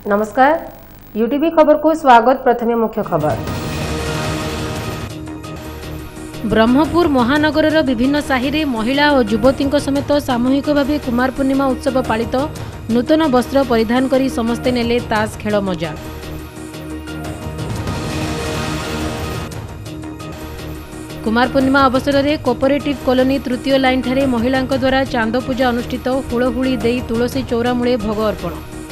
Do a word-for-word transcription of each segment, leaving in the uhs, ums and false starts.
नमस्कार, यूटीवी खबर को स्वागत। प्रथमे मुख्य खबर। ब्रह्मपुर महानगर विभिन्न साहि रे महिला और युवती समेत सामूहिक भाव कुमार पूर्णिमा उत्सव पालित। नूतन वस्त्र परिधान करी समस्ते नेले ताश खेल मजा। कुमार पूर्णिमा अवसर में कोऑपरेटिव कॉलोनी तृतीय लाइन ठारे महिलांक द्वारा चांद पूजा अनुष्ठित। हुलहुली देई तुलसी चौरा मूले भोग अर्पण।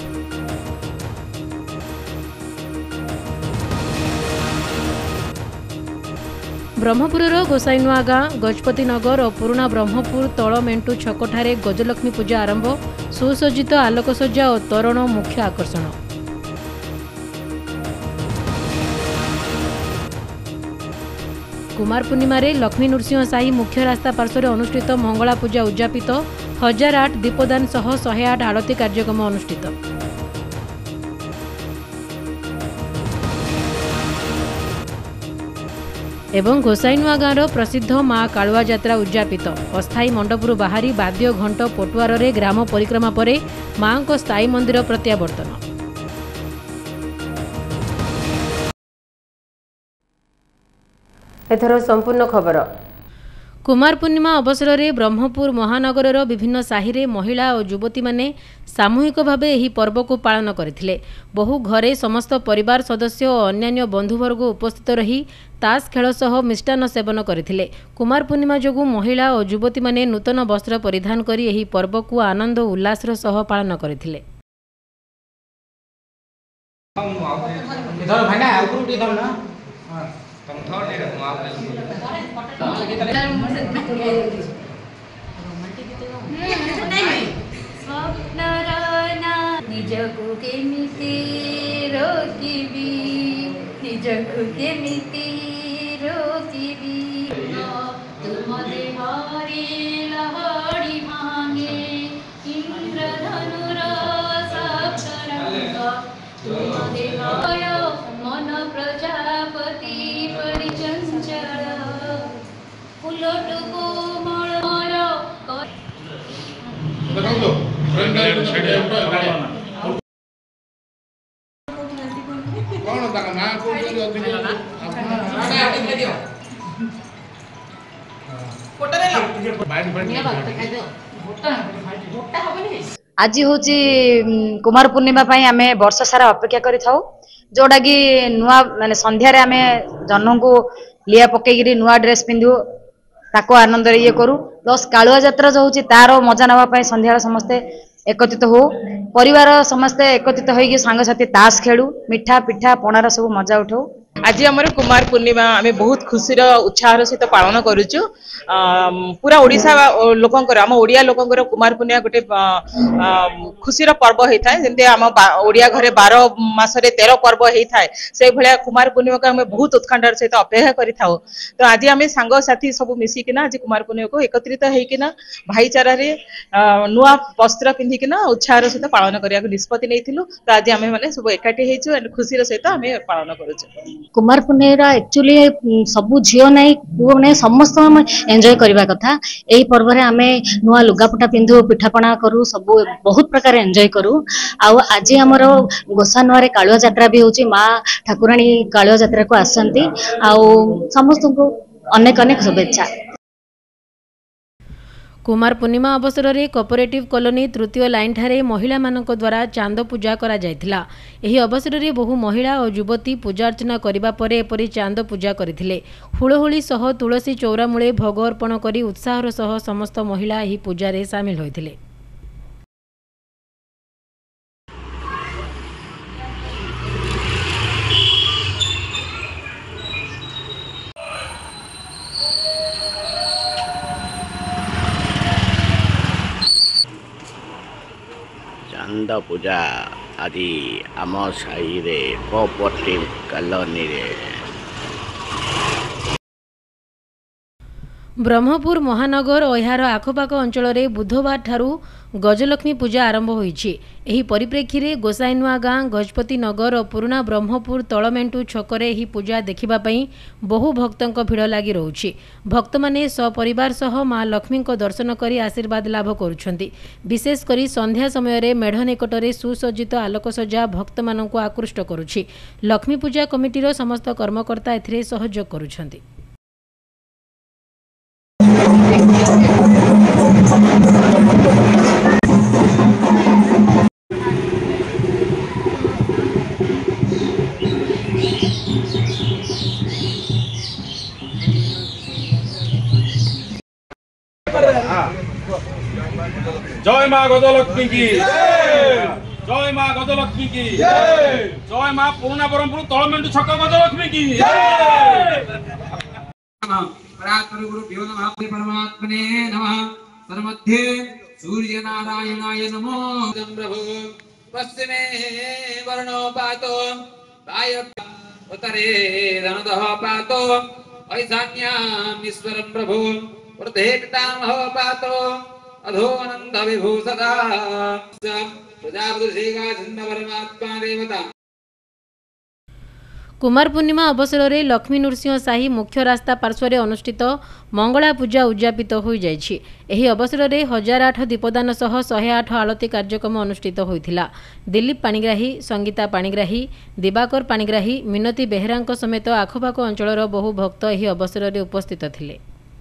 ब्रह्मपुरर गोसाईनुआ गाँ, गजपति नगर और पुराना ब्रह्मपुर तल मेंटू छकठारे गजलक्ष्मी पूजा आरंभ। सुसज्जित आलोकसज्जा और तोरण मुख्य आकर्षण। कुमार पूर्णिमा रे लक्ष्मी नृसिंह साही मुख्य रास्ता पार्श्व अनुष्ठित मंगला पूजा उद्यापित। हजार आठ दीपदान सह शहे आठ आरती कार्यक्रम अनुष्ठित। एवं गोसाईनुआ गाँव प्रसिद्ध माँ कालुआ यात्रा उद्यापित। अस्थायी मंडपरू बाहरी बाद्य घंट पटुआर रे ग्राम परिक्रमा परे माँ को स्थायी मंदिर प्रत्यावर्तन। एथर संपूर्ण खबर। कुमार पूर्णिमा अवसर में ब्रह्मपुर महानगर विभिन्न साहि रे महिला और युवती माने सामूहिक भाव यह पर्व को पालन करथिले। बहु घरे समस्त परिवार सदस्य और अन्यान्य बंधुवर्ग उपस्थित रही ताश खेल सह मिष्टान्न सेवन करथिले। कुमार पूर्णिमा जोगु महिला और युवती माने नूतन वस्त्र परिधान करी यह पर्व को आनंद उल्लास सह पालन करथिले। निजकु केमिति रोकिबी निजकु केमिति रोकिबी तुम देहरे लहड़ी भांगे इंद्रधनुर सप्तरंग तुम देहय मन प्रजापति परिचंचल फुलटु कोमल आज हूँ कुमार पूर्णिमा आम वर्ष सारा अपेक्षा करी जोटा कि नुआ माने संध्यारे आम जन्म को लिया पकईकि नुआ ड्रेस पिंधु ताको आनंद ये करूँ। प्लस कालुआ यात्रा जो हूँ तार मजा नापी संध्या समस्ते एकत्रित हो परिवार समस्ते एकत्रित होगी सांगसाथी ताश खेलु मिठा पिठा पणार सब मजा उठाऊ। आज आम कुमार पूर्णिमा आम बहुत खुशी उत्साह सहित पालन करुचु। पूरा ओडिशा लोकंकर आम ओडिया लोकंकर कुमार पूर्णिमा गोटे खुशीर पर्व होता है। जमी आम ओडिया घरे बार मासरे तेरह पर्व होता है से भाया कुमार पूर्णिमा को आम बहुत उत्कंठार सहित अपेक्षा करि थाउ। तो आज आम सांग साथी सब मिसिकिना आज कुमार पूर्णिमा को एकत्रित होइकिना भाईचारा रे नुआ वस्त्र पिंधिकिना उत्साह सहित पालन करने निष्पत्ति नैथिलु। तो आज आम माने सब एकाठी हेचु एंड खुशीर सहित आम पालन करुचु। कुमार पूर्णिमा एक्चुअली सबू झील ना पुओ ना समस्त एंजॉय करने कथा। यही पर्व में आम नुआ लुगापटा पिंधु पिठापणा करूँ सब बहुत प्रकार एंजॉय करूँ। आज आमर गोसानुआ कालुआ यात्रा भी होची माँ ठाकुराणी कालुआ यात्रा को आसती समस्त को अनेक अनेक शुभेच्छा। कुमार पूर्णिमा अवसर में कोऑपरेटिव कॉलोनी तृतीय लाइन ठारे महिला मानक द्वारा चांद पूजा करा जायथिला। एही अवसर में बहु महिला और युवती पूजा अर्चना करिबा परे एपरि चांद पूजा करथिले। हुलहुली सह तुलसी चौरा मूले भोग अर्पण करी उत्साहर सह समस्त महिला एही पूजा रे शामिल होइथिले। चांद पूजा आज आम साई रे कोऑपरेटिव कॉलोनी रे। ब्रह्मपुर महानगर और यार आखपाख अंचल बुधवार ठारू गजलक्ष्मी पूजा आरंभ होईछि। एही परिप्रेक्षी रे गोसाईनुआ गाँ गजपति नगर और पुराना ब्रह्मपुर तलमेंटू छकरे एही पूजा देखिबा पई बहु भक्तंक भिड़ लागी रहुछि। भक्त माने सपरिवार सह मां लक्ष्मी को दर्शन करी आशीर्वाद लाभ करुछंती। विशेष करी संध्या समय रे मेढ़ निकटरे सुसज्जित आलोकसज्जा भक्त माननकु आकृष्ट करुछि। लक्ष्मी पूजा कमिटीर समस्त कर्मकर्ता एथिरे सहयोग करुछंती। जय मां गजलक्ष्मी की जय मां गजलक्ष्मी की जय मां पुराना ब्रह्मपुर तलमेंटू छक गजलक्ष्मी की परात्पर गुरु भ्यो नमः परमात्मने नमः सर्वमध्ये सूर्य नारायणाय नमो प्रभु पश्चिमे वर्णो पातो वाय उत्तरे धनदः पातो ऐशान्याम् ईश्वरं प्रभु वृद्धे पितामहः पातो अधो अनंत विभू सदा प्रजापति परमात्मा देवता। कुमार पूर्णिमा अवसर में लक्ष्मी नृसिंह साही मुख्य रास्ता पार्श्व अनुष्ठित मंगला पूजा उद्यापित हो जाइछि। एही अवसर में हजार आठ दीपदान सह शहे आठ आलती कार्यक्रम अनुष्ठित होइथिला। दिलीप पाणिग्राही, संगीता पाणिग्राही, दिवाकर पाणिग्राही, मिनती बेहेरा समेत आखपाख अंचल बहु भक्त एही अवसर में उपस्थित थिले।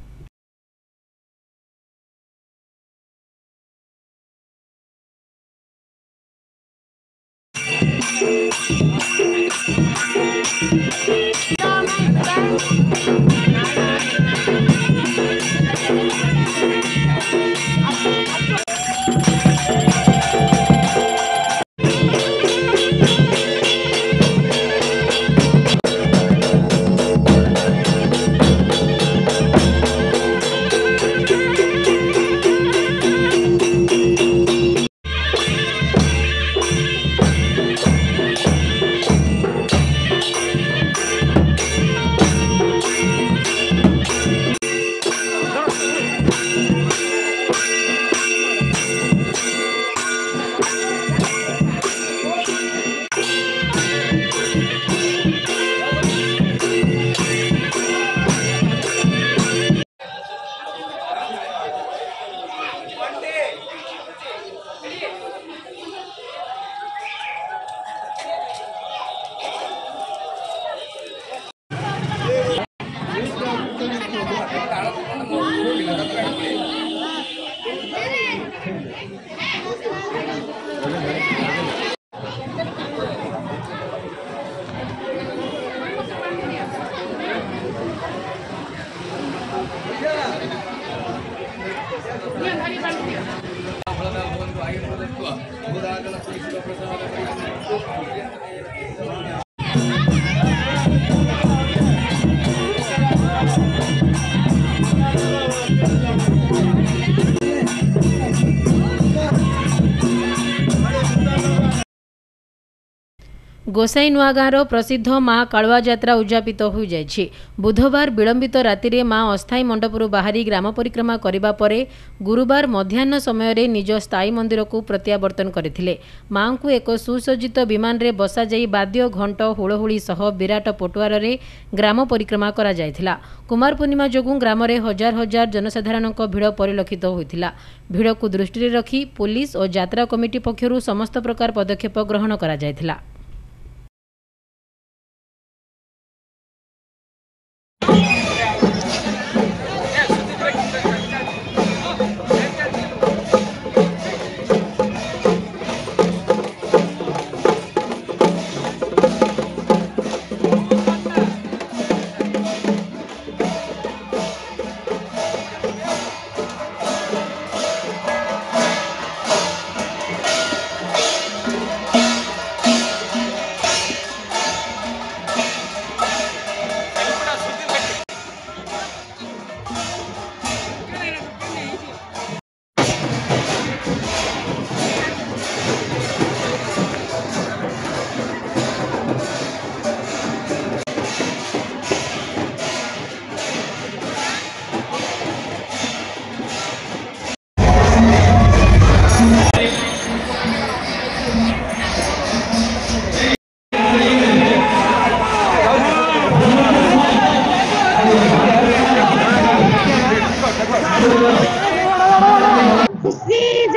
गोसाईनुआ गाँवर प्रसिद्ध माँ कालुआ यात्रा उद्यापित हो जाइछि। बुधवार विलंबित राति माँ अस्थायी मंडपरू बाहरी ग्राम परिक्रमा करने पर गुरुवार मध्याह्न समय निज स्थायी मंदिर को प्रत्यावर्तन करथिले। माँ को एक सुसज्जित विमान रे बसा जाई बाद्य घंट हुलहुली सह विराट पटुआर रे ग्राम परिक्रमा करा जायथिला। कुमार पूर्णिमा जोगुं ग्राम रे हजार हजार जनसाधारण भिड़ परिलक्षित होइथिला। भिड़ को दृष्टि रखी पुलिस और यात्रा कमिटी पक्षरु समस्त प्रकार पदक्षेप ग्रहण करा जायथिला।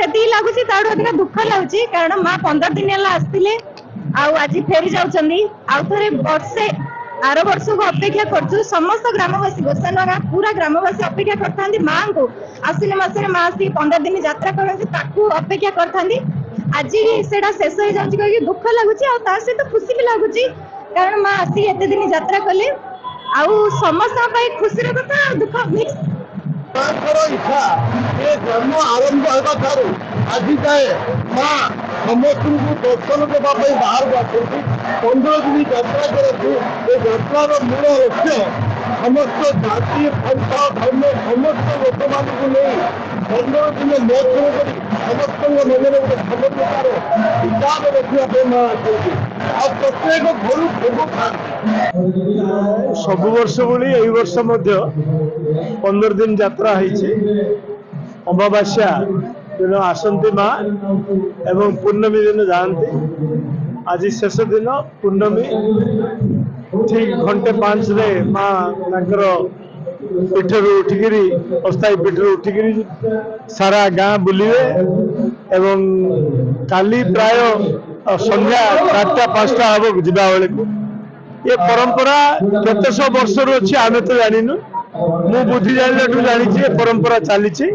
ଯେତିକି ଲାଗୁଛି ତାଠୁ ଅଧିକ ଦୁଃଖ ଲାଗୁଛି କାରଣ ମା पंद्रह दिन ହେଲା ଆସିଥିଲେ ଆଉ ଆଜି ଫେରି ଯାଉଛନ୍ତି। ଆଉ ଥରେ ବର୍ଷେ आर वर्ष को अपेक्षा करछु समस्त ग्रामवासी गोसानवा पूरा ग्रामवासी अपेक्षा करथांती मां को आसिन मासरे मां आसी पंद्रह दिन यात्रा करथांती ताकू अपेक्षा करथांती। आज सेटा शेष हो जाउची कि दुख लागुची और ता से तो खुशी भी लागुची कारण मां आसी एते दिन यात्रा कले आउ समस्त पई खुशी रे कथा दुख मिक्स इच्छा ये जन्म आरंभ होगा ठारू आज जाए माँ समस्त को दर्शन करने बाहर आसती पंद्रह दिन यात्रा करती यात्रार मूल लक्ष्य समस्त जाति पंथा धर्म समस्त लोक मान पंद्रह दिन महोत्सव कर समस्त मन में गोटे प्रकार हिसाब रखा माँ आसती आ प्रत्येक घर भोग खाती सब वर्ष भली यही वर्ष पंद्रह दिन यात्रा अमावास्या दिन आसती माँ एवं पूर्णमी दिन जाती आज शेष दिन पूर्णमी ठीक घंटे पांच रे माँ पीठर उठिकी अस्थायी पीठर उठिकी सारा गाँ बुलिए एवं काली प्राय संध्या चार्टा पांचटा हम जा बेले ये परंपरा केते सौ वर्ष अच्छी आम तो जानिनु मु बुद्धि जानिलठू जानी परंपरा चली।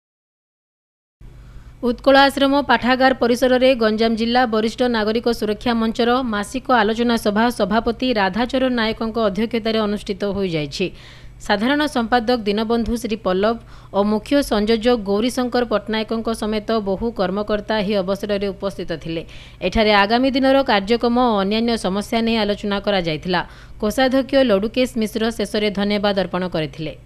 उत्कल आश्रम पाठागार परिसर में गंजाम जिला वरिष्ठ नागरिक सुरक्षा मंचर मासिक आलोचना सभा सभापति राधाचरण नायकों अध्यक्षतार अनुष्ठित हो जाइछि। साधारण संपादक दीनबंधु श्री पल्लव और मुख्य संयोजक गौरीशंकर पट्टनायकों समेत बहु कर्मकर्ता ही अवसर में उपस्थित थिले। एठारे आगामी दिनर कार्यक्रम और अन्यान्य समस्या नहीं आलोचना करा जायथिला। कोषाध्यक्ष लडुकेश मिश्र शेष में धन्यवाद अर्पण करथिले।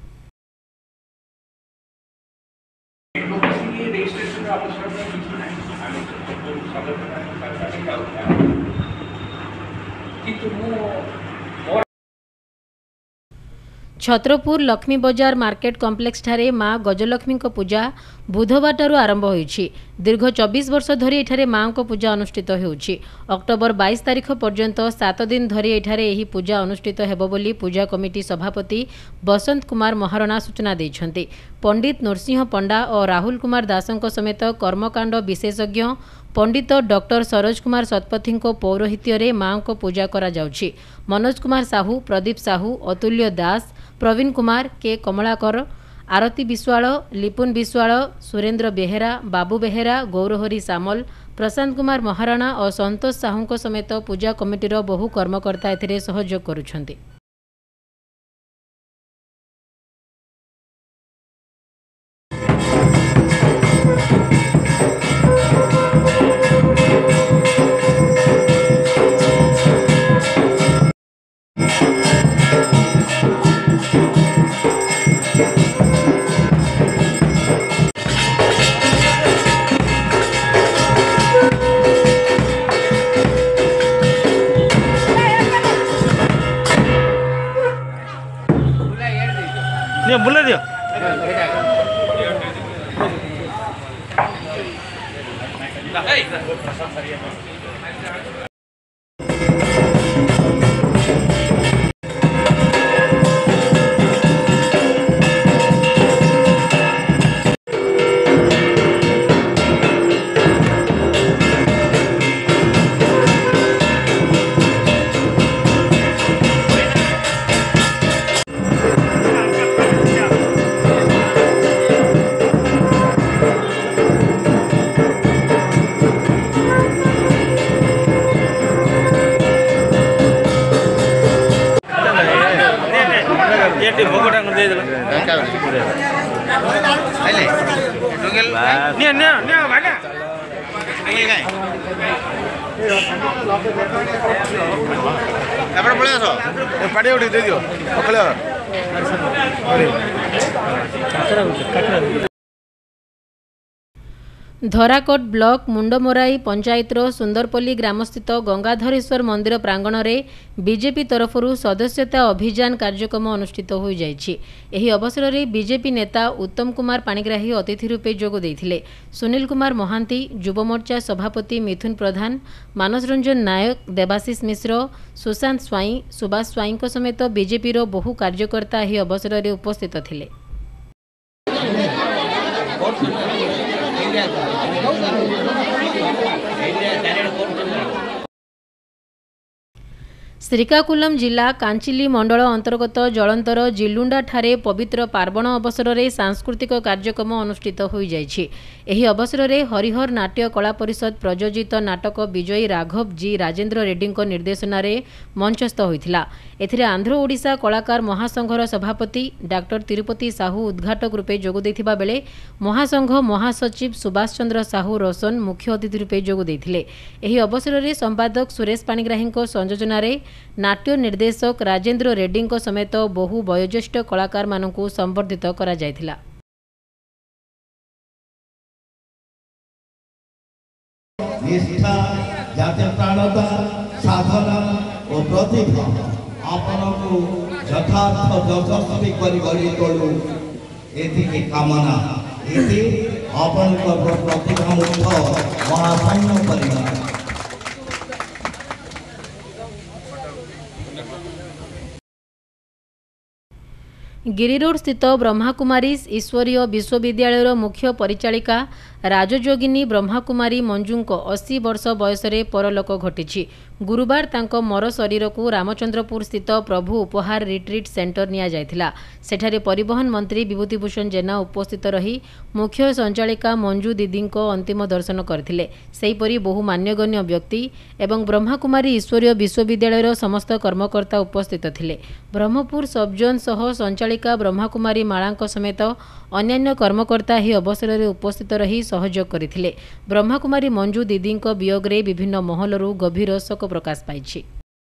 छत्रपुर लक्ष्मी बजार मार्केट कॉम्प्लेक्स ठारे माँ गजलक्ष्मी पूजा बुधवार आरंभ होइछि। दीर्घ चौबीस वर्ष धरी एठारे माँ को पूजा अनुष्ठित होउछि। अक्टोबर बाईस तारीख पर्यंत सात दिन धरी एठारे एही पूजा अनुष्ठित हेबो बोली पूजा कमिटी सभापति बसंत कुमार महारणा सूचना दैछन्ति। पंडित नरसिंह पंडा और राहुल कुमार दासंक समेत कर्मकांड विशेषज्ञ पंडित डॉक्टर सरोज कुमार शतपथी पौरोहित्य माँ को पूजा करा जाउछि। मनोज कुमार साहू, प्रदीप साहू, अतुल्य दास, प्रवीण कुमार, के कमलाकर, आरती विश्वाल, लिपुन विश्वाल, सुरेंद्र बेहेरा, बाबू बेहेरा, गौरहरी सामल, प्रशांत कुमार महाराणा और संतोष साहू समेत पूजा कमिटीर बहु कर्मकर्ता एथिरे सहयोग करुछन्ति। बुला दियो धराकोट ब्लॉक मुंडमोराई पंचायतर सुंदरपल्ली ग्रामस्थित गंगाधरेश्वर मंदिर प्रांगण में बीजेपी तरफରୁ सदस्यता अभियान कार्यक्रम अनुष्ठित हो जाइछि। एही अवसर में बीजेपी नेता उत्तम कुमार पाणिग्राही अतिथि रूपे जोग देथिले। सुनील कुमार महांती, युव मोर्चा सभापति मिथुन प्रधान, मानस रंजन नायक, देवाशीष मिश्र, सुशांत स्वाई, सुभाष स्वाई समेत बीजेपी रो बहु कार्यकर्ता एही अवसर में उपस्थित थिले। श्रीकाकुलम जिला कांचिली मंडल अंतर्गत जलंतर जिलुंडा ठारे पवित्र पार्वण अवसर में सांस्कृतिक कार्यक्रम अनुष्ठित हो जाइछि। एही अवसर में हरिहर नाट्य कला परिषद प्रयोजित नाटक विजयी राघव जी राजेंद्र रेड्डी निर्देशन में मंचस्थ होइथिला। एथिरे आंध्र ओडिशा कलाकार महासंघर सभापति डॉक्टर तिरुपति साहू उद्घाटक रूपे जोग दैथिबा बेले महासंघ महासचिव सुभाष चंद्र साहू रोशन मुख्य अतिथि रूपे जोग दैथिले। एही अवसर में संपादक सुरेश पाणिग्राही संयोजन में नाट्य निर्देशक राजेंद्र रेड्डी समेत बहु वयोज्येष्ठ कलाकार मानकु संबर्धित करा जायथिला। निष्ठा जात्यप्राणता साधना और प्रतिभा आपनकु यथार्थ यशस्वी करी गढ़ी तोलु एति कामना एति आपनक प्रतिभा मुक्त महासैन्य परिवार। गिरिरोड स्थित ब्रह्माकुमारी ईश्वरीय विश्वविद्यालय मुख्य परिचालिका राजयोगिनी ब्रह्माकुमारी मंजूंको अस्सी वर्ष बयस परलोक घटी। गुरुवार तांको मर शरीर को रामचंद्रपुर स्थित प्रभु उपहार रिट्रीट सेंटर निया जायथिला। सेठारे परिवहन मंत्री विभूतिभूषण जेना उपस्थित रही मुख्य संचालिका मंजू दीदी को अंतिम दर्शन करथिले। सेहीपरि बहु मान्यगण्य व्यक्ति एवं ब्रह्माकुमारी ईश्वरीय विश्वविद्यालय समस्त कर्मकर्ता उपस्थित थिले। ब्रह्मपुर सबजोन सह संचालिका ब्रह्माकुमारी माळांक समेत अन्यान्य कर्मकर्ता ही अवसर में उपस्थित रही सहयोग करथिले। ब्रह्माकुमारी मंजू दीदी वियोग रे विभिन्न महलरू गभीर शोक प्रकाश पाइछि।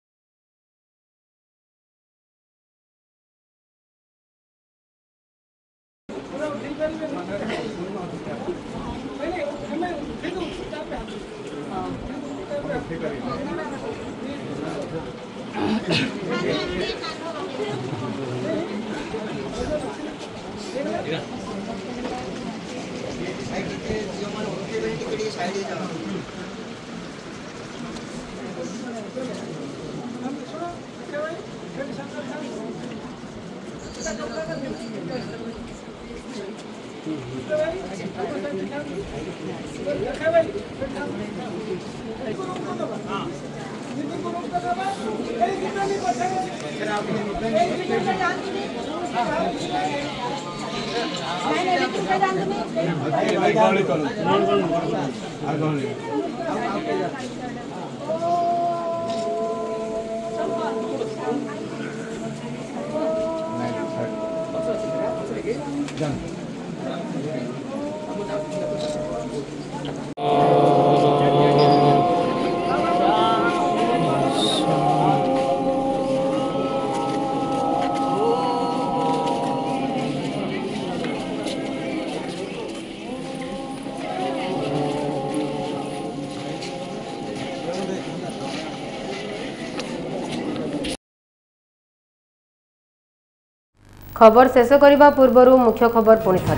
खबर शेष करने पूर्व मुख्य खबर पुणी थे।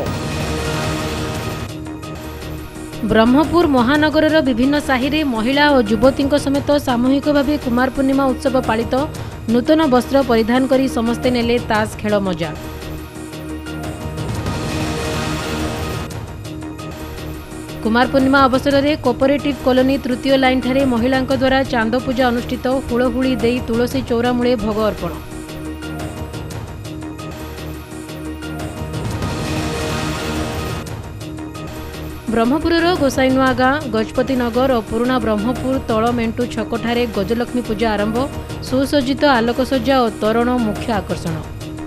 ब्रह्मपुर महानगर विभिन्न साहि में महिला और युवती समेत सामूहिक भाव कुमार पूर्णिमा उत्सव पालित। नूतन वस्त्र परिधान करी समस्ते नेले ताश खेल मजा। कुमार पूर्णिमा अवसर में कोऑपरेटिव कॉलोनी तृतीय लाइन ठारे महिला द्वारा चांद पूजा अनुष्ठित। हुलहुली दे तुलसी चौरा मूले भोग अर्पण। ब्रह्मपुरर गोसाईनुआ गाँ गजपति नगर और पुराना ब्रह्मपुर तल मेंटू छकठारे गजलक्ष्मी पूजा आरंभ। सुसज्जित आलोकसज्जा और तोरण मुख्य आकर्षण।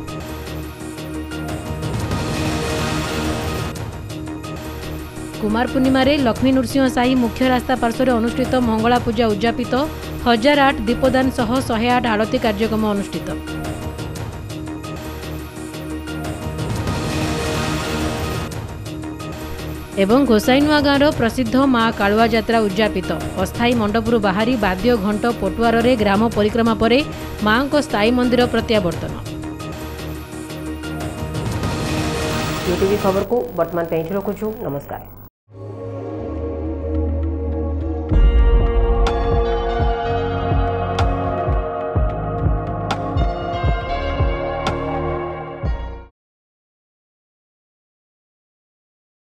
कुमार पूर्णिमा रे लक्ष्मी नृसिंह साही मुख्य रास्ता पार्श्व अनुष्ठित मंगला पूजा उद्यापित। हजार आठ दीपदान सह शहे आठ आरती कार्यक्रम अनुष्ठित। एवं गोसाईनुआ गाँव प्रसिद्ध माँ कालुआ यात्रा उद्यापित। अस्थायी मंडपरू बाहरी बाद्य घंट पटुआर रे ग्राम परिक्रमा परे माँ को स्थायी मंदिर प्रत्यावर्तन। यूटीवी खबर को वर्तमान रखुछु। नमस्कार।